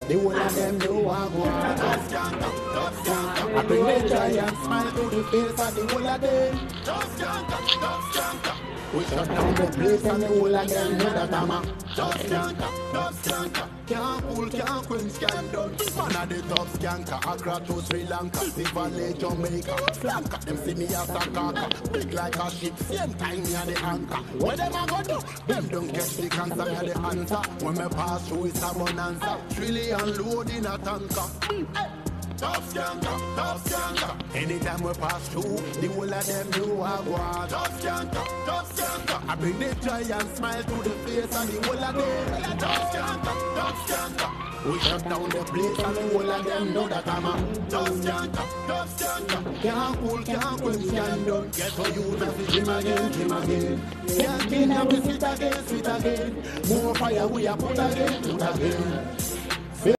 The whole of them know I want. Just can't stop. I bring the giant smile to the face of the whole of them. Just can't stop. We shut down the place and the whole of them know that I'm a. Just can't stop. Can't pull, can't quench, can't done. Man of the top skanker, Accra to Sri Lanka, the Valley, Jamaica, flanker. Them see me as a carker, big like a ship, same time me a the anchor. What them a go do? Them don't catch the cancer, me a the answer. When me pass through, it's a bonanza. Trillion load in a tanker. Top skanker. Anytime we pass through, the whole of them know I want. Top skanker. I bring the giant smile to the face and the whole of them. Top skanker. We shut down the place and the whole of them know that I'm a. Top skanker. Can't pull, can't quench, can't done. Get for you, that's dream again. Can't kill, now we sit again. More fire we are put again.